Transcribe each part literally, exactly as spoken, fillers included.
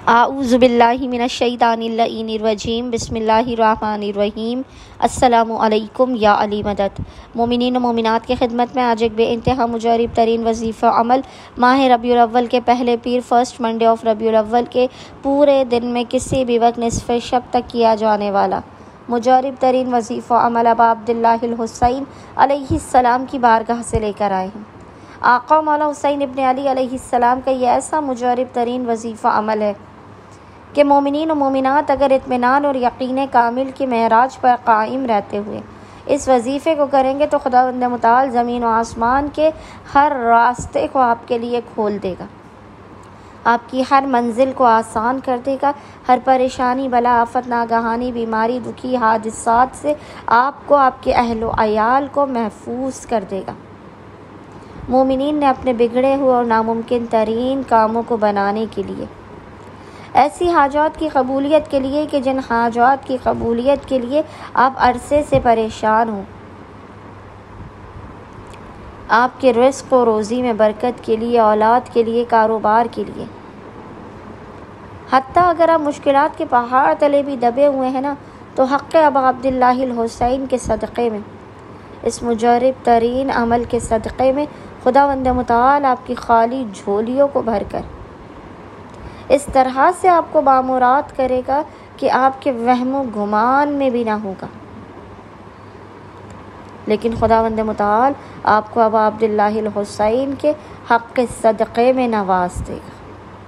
اعوذ باللہ من الشیطان اللعین الرجیم بسم اللہ الرحمن الرحیم السلام علیکم یا علی مدد۔ مومنین و مومنات کی خدمت میں آج ایک بے انتہا مجرب ترین وظیفہ عمل ماہ ربیع الاول کے پہلے پیر فرسٹ منڈے آف ربیع الاول کے پورے دن میں کسی بھی وقت نصف شب تک کیا جانے والا مجرب ترین وظیفہ عمل ابا عبداللہ الحسین علیہ السلام کی بارگاہ سے لے کر آئے ہیں۔ آقا مولا حسین ابن علی علیہ السلام کا یہ ایسا مجرب ترین وظیفہ عمل ہے کہ مومنین و مومنات اگر اطمینان اور یقین کامل کی معراج پر قائم رہتے ہوئے اس وظیفے کو کریں گے تو خداوند متعال زمین و آسمان کے ہر راستے کو آپ کے لیے کھول دے گا، آپ کی ہر منزل کو آسان کر دے گا، ہر پریشانی بلا آفت ناگہانی بیماری دکھی حادثات سے آپ کو آپ کے اہل و عیال کو محفوظ کر دے گا۔ مومنین نے اپنے بگڑے ہوئے اور ناممکن ترین کاموں کو بنانے کے لیے، ایسی حاجات کی قبولیت کے لیے کہ جن حاجات کی قبولیت کے لیے آپ عرصے سے پریشان ہوں، آپ کے رزق و روزی میں برکت کے لیے، اولاد کے لیے، کاروبار کے لیے، حتیٰ اگر آپ مشکلات کے پہاڑ تلے بھی دبے ہوئے ہیں نا تو حق ابا عبداللہ الحسین کے صدقے میں، اس مجرب ترین عمل کے صدقے میں خداوند متعال آپ کی خالی جھولیوں کو بھر کر اس طرح سے آپ کو بامراد کرے گا کہ آپ کے وہم و گمان میں بھی نہ ہوگا، لیکن خداوند متعال آپ کو ابا عبداللہ الحسین کے حق کے صدقے میں نواز دے گا،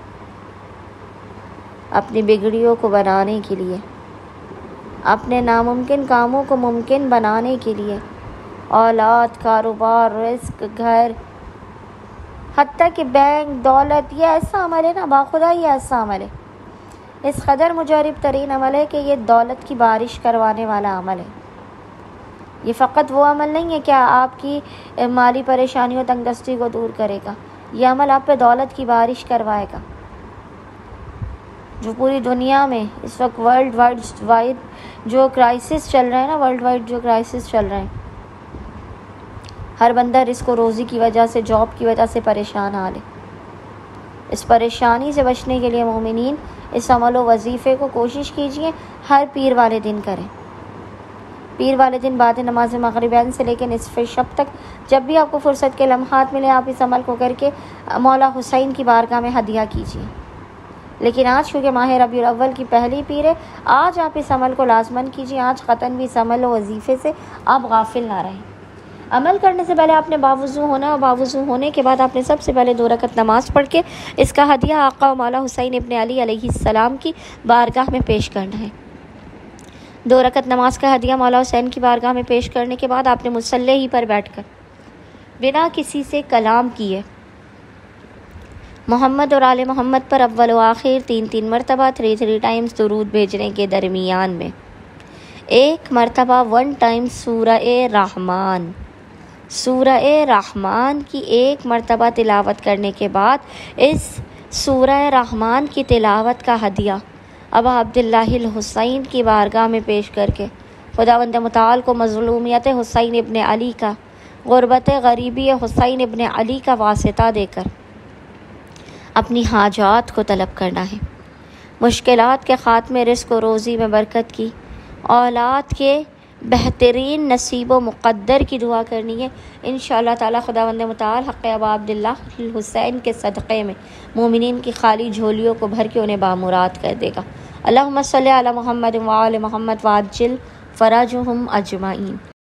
اپنی بگڑیوں کو بنانے کے لیے، اپنے ناممکن کاموں کو ممکن بنانے کے لیے، اولاد، کاروبار، رزق، گھر، حتیٰ کہ بینک، دولت، یہ ایسا عمل ہے نا، باخدا یہ ایسا عمل ہے، اس قدر مجرب ترین عمل ہے کہ یہ دولت کی بارش کروانے والا عمل ہے۔ یہ فقط وہ عمل نہیں ہے کہ آپ کی مالی پریشانیوں تنگ دستی کو دور کرے گا، یہ عمل آپ پہ دولت کی بارش کروائے گا۔ جو پوری دنیا میں اس وقت ورلڈ وائڈ جو کرائسس چل رہے ہیں نا ورلڈ وائڈ جو کرائسس چل رہے ہیں، ہر بندہ رزق و روزی کی وجہ سے، جاب کی وجہ سے پریشان حال ہے۔ اس پریشانی سے بچنے کے لیے مومنین اس عمل و وظیفے کو کوشش کیجئے ہر پیر والے دن کریں۔ پیر والے دن بعد نماز مغربین سے لے کے نصف شب تک جب بھی آپ کو فرصت کے لمحات ملے آپ اس عمل کو کر کے مولا حسین کی بارگاہ میں ہدیہ کیجئے۔ لیکن آج کیونکہ ماہ ربیع الاول کی پہلی پیر ہے، آج آپ اس عمل کو لازماً کیجئے، آج قطعاً بھی اس عمل و وظیفے سے آپ غافل نہ رہیں۔ عمل کرنے سے پہلے آپ نے باوضو ہونا، اور باوضو ہونے کے بعد آپ نے سب سے پہلے دو رکعت نماز پڑھ کے اس کا ہدیہ آقا و مولا حسین ابن علی علیہ السلام کی بارگاہ میں پیش کرنا ہے۔ دو رکعت نماز کا ہدیہ مولا حسین کی بارگاہ میں پیش کرنے کے بعد آپ نے مصلی ہی پر بیٹھ کر بنا کسی سے کلام کیے محمد اور آل محمد پر اول و آخر تین تین مرتبہ تھری تھری ٹائمز درود بھیجنے کے درمیان میں ایک مرتبہ ون ٹائم سورہ رحمان سورہ رحمان کی ایک مرتبہ تلاوت کرنے کے بعد اس سورہ رحمان کی تلاوت کا ہدیہ ابا عبداللہ الحسین کی بارگاہ میں پیش کر کے خداوند متعال کو مظلومیت حسین ابن علی کا، غربت غریبی حسین ابن علی کا واسطہ دے کر اپنی حاجات کو طلب کرنا ہے، مشکلات کے خاتمے، رزق و روزی میں برکت کی، اولاد کے بہترین نصیب و مقدر کی دعا کرنی ہے۔ انشاءاللہ تعالی خداوند متعال حق ابا عبداللہ الحسین کے صدقے میں مومنین کی خالی جھولیوں کو بھر کے انہیں بامراد کر دے گا۔ اللہم صلی علی محمد وآل محمد وعجل فرجہم اجمعین۔